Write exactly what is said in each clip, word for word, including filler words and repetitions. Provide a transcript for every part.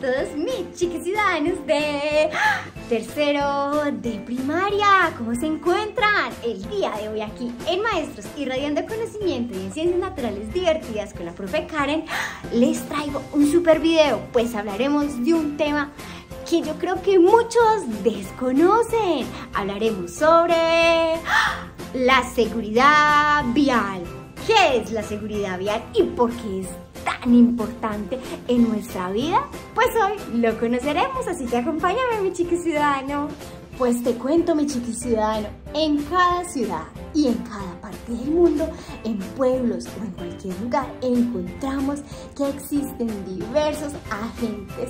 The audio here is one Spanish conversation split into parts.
todos mis chiquis ciudadanos de tercero de primaria. ¿Cómo se encuentran? El día de hoy aquí en Maestros Irradiando Conocimiento y en Ciencias Naturales Divertidas con la profe Karen les traigo un super video, pues hablaremos de un tema que yo creo que muchos desconocen. Hablaremos sobre la seguridad vial. ¿Qué es la seguridad vial y por qué es tan importante en nuestra vida? Pues hoy lo conoceremos, así que acompáñame, mi chiqui ciudadano. Pues te cuento, mi chiqui ciudadano, en cada ciudad y en cada parte del mundo, en pueblos o en cualquier lugar, encontramos que existen diversos agentes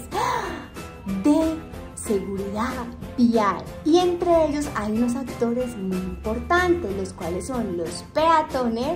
de seguridad vial, y entre ellos hay unos actores muy importantes, los cuales son los peatones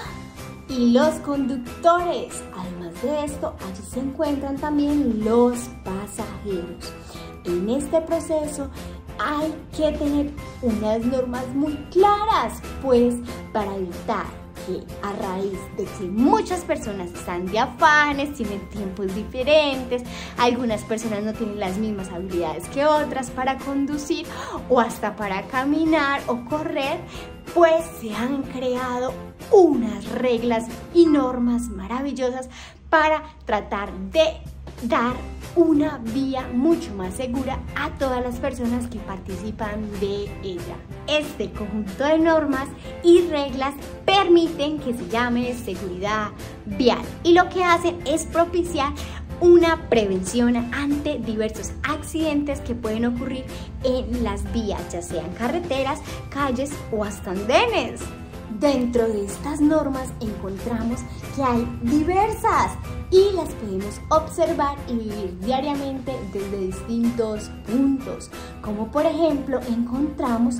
y los conductores. Además de esto, allí se encuentran también los pasajeros. En este proceso hay que tener unas normas muy claras, pues para evitar que a raíz de que muchas personas están de afanes, tienen tiempos diferentes, algunas personas no tienen las mismas habilidades que otras para conducir o hasta para caminar o correr, pues se han creado unas reglas y normas maravillosas para tratar de dar una vía mucho más segura a todas las personas que participan de ella. Este conjunto de normas y reglas permiten que se llame seguridad vial, y lo que hacen es propiciar una prevención ante diversos accidentes que pueden ocurrir en las vías, ya sean carreteras, calles o hasta andenes. Dentro de estas normas encontramos que hay diversas y las podemos observar y vivir diariamente desde distintos puntos, como por ejemplo encontramos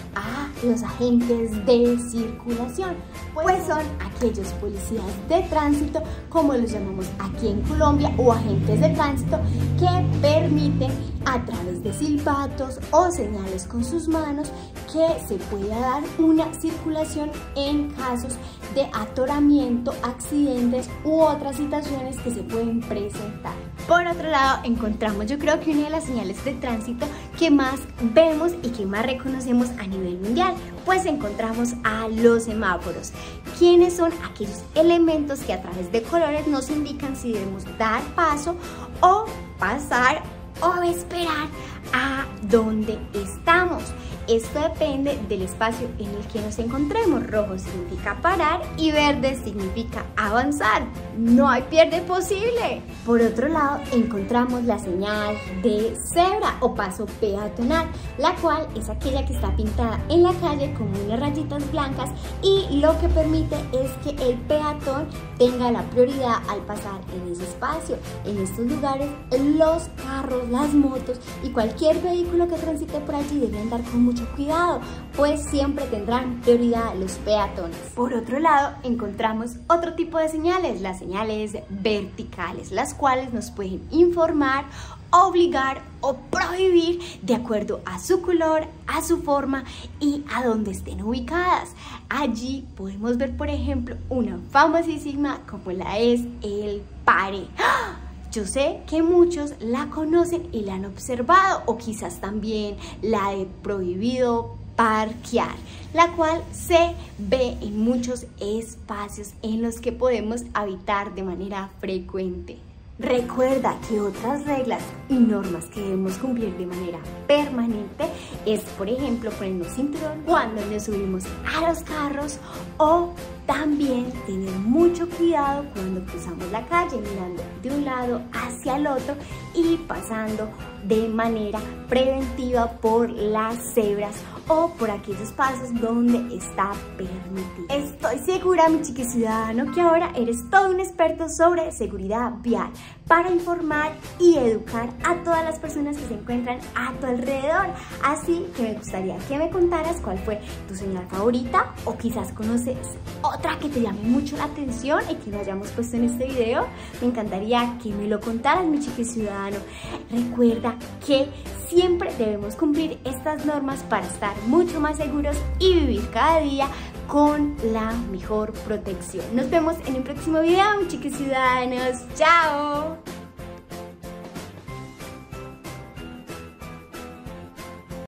a los agentes de circulación, pues son aquellos policías de tránsito, como los llamamos aquí en Colombia, o agentes de tránsito que permiten a través de silbatos o señales con sus manos que se pueda dar una circulación en casos de atoramiento, accidentes u otras situaciones que se pueden presentar. Por otro lado, encontramos, yo creo que una de las señales de tránsito que más vemos y que más reconocemos a nivel mundial, pues encontramos a los semáforos, quienes son aquellos elementos que a través de colores nos indican si debemos dar paso o pasar o esperar a donde estamos. Esto depende del espacio en el que nos encontremos. Rojo significa parar y verde significa avanzar. No hay pierde posible. Por otro lado, encontramos la señal de cebra o paso peatonal, la cual es aquella que está pintada en la calle con unas rayitas blancas, y lo que permite es que el peatón tenga la prioridad al pasar en ese espacio. En estos lugares, los carros, las motos y cualquier vehículo que transite por allí debe andar con mucho cuidado, pues siempre tendrán prioridad los peatones. Por otro lado, encontramos otro tipo de señales, las señales verticales, las cuales nos pueden informar, obligar o prohibir de acuerdo a su color, a su forma y a dónde estén ubicadas. Allí podemos ver, por ejemplo, una famosísima como la es el pare. ¡Ah! Yo sé que muchos la conocen y la han observado, o quizás también la de prohibido parquear, la cual se ve en muchos espacios en los que podemos habitar de manera frecuente. Recuerda que otras reglas y normas que debemos cumplir de manera permanente es, por ejemplo, ponernos cinturón cuando nos subimos a los carros, o también tener mucho cuidado cuando cruzamos la calle, mirando de un lado hacia el otro y pasando de manera preventiva por las cebras o por aquellos pasos donde está permitido. Estoy segura, mi chiqui ciudadano, que ahora eres todo un experto sobre seguridad vial para informar y educar a todas las personas que se encuentran a tu alrededor. Así que me gustaría que me contaras cuál fue tu señal favorita, o quizás conoces otra que te llame mucho la atención y que no hayamos puesto en este video. Me encantaría que me lo contaras, mi chiqui ciudadano. Recuerda que siempre debemos cumplir estas normas para estar mucho más seguros y vivir cada día con la mejor protección. Nos vemos en el próximo video, mis chiquis ciudadanos. ¡Chao!